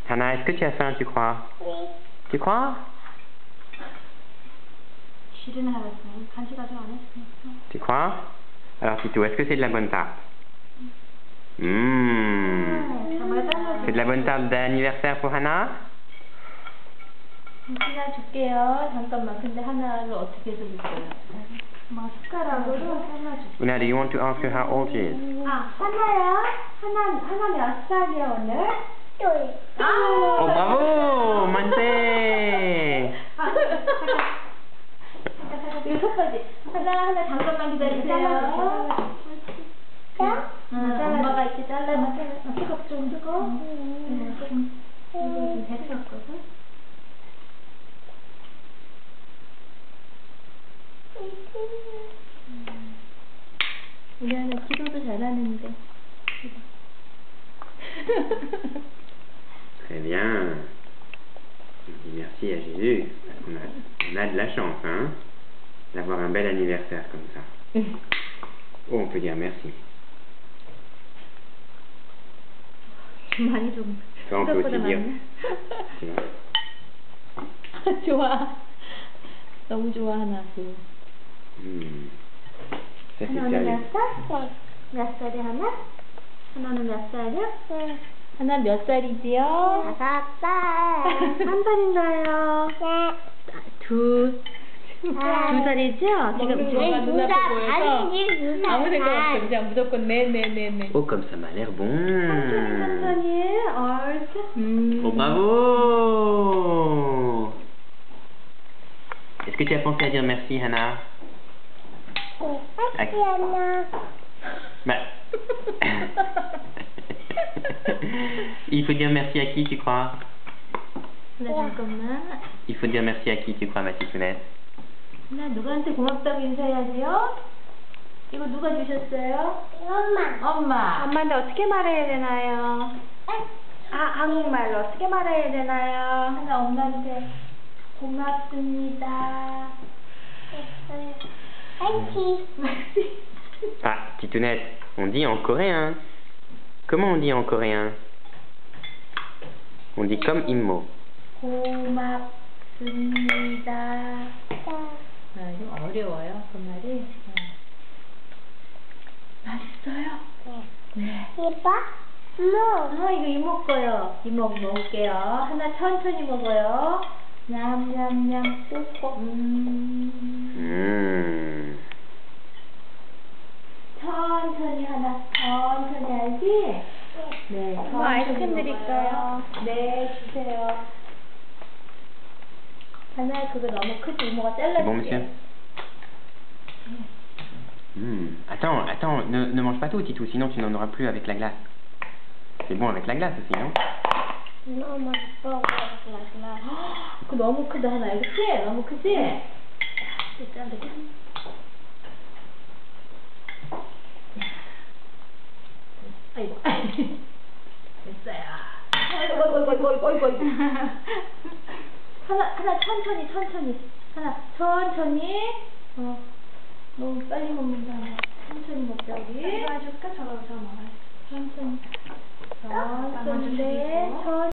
Hannah, est-ce que tu as faim, tu crois? Oui. Tu crois? Tu crois? Alors, Tito, est-ce que c'est de la bonne tarte? C'est de la bonne tarte d'anniversaire pour Hannah? 하나 줄게요. 잠깐만. 근데 하나를 어떻게 해서 줄까요? 숟가락으로 하나 줄게요. Una, do you want to ask her how old she is? 하나야? 하나 몇 살이야 오늘? 둘. Oh, bravo! 만세! 이거 속까지. 하나 잠깐만 기다리세요. 자? 엄마가 이렇게 잘라면 좀 뜨거. 좀 데쳤거든. 우리 하나 기도도 잘하는데. Très bien. On dit merci à Jésus. Parce qu'on a de la chance, hein, d'avoir un bel anniversaire comme ça. Oh, on peut dire merci. 많이 좀. Toi, on peut aussi dire. 좋아. 너무 좋아 하나. Ça, c'est 하나는 sérieux. 몇 살? 몇 살이 하나? 하나는 몇 살이야? 하나 몇 살이지요? 5살. 한 살인가요? 네. 두 살이죠? 지금 네, 눈 앞에 아니지, 보여서 두 아무 생각 살. 없어. 그냥 무조건 네. Oh, comme ça m'a l'air bon. 천천히 옳지. Oh, bravo! Est-ce que tu as pensé à dire merci, Hannah? merci, Anna. Bah. Il faut dire merci à qui, tu crois? 하나 잠깐만. Il faut dire merci à qui, tu crois, ma titounette? 하나 누구한테 고맙다고 인사해야지요? 이거 누가 주셨어요? 엄마. 엄마. 엄마한테 어떻게 말해야 되나요? 한국말로 어떻게 말해야 되나요? 하나 엄마한테 고맙습니다. merci. Ah, titounette, on dit en coréen. Comment on dit en coréen? On dit comme Immo. 고맙습니다. 좀 어려워요, 그 말이. 맛있어요? 네. 이봐? 뭐? 이거 이모 거요. 이모 먹을게요. 하나 천천히 먹어요. 냠냠냠 꾹꾹. 천천히 하나. 천천히 알지? 네. 뭐 아이스크림 드릴까요? 네, 주세요. 하나 그거 너무 크지? 이모가 잘라줄게. Bon, monsieur? Attends, ne mange pas tout, Titou, sinon tu n'en auras plus avec la glace. C'est bon avec la glace aussi, non? 너무 먹어. 그거 너무 크다 하나. 그치? 너무 크지? 일단 이렇게. 아이고. 됐어요. 아이고. 하나 천천히. 하나 천천히. 너무 빨리 먹는다. 천천히 먹자 우리. 해줄까? 저거 먹어요. 천천히. 나눠줄 수 천천히. 있어요?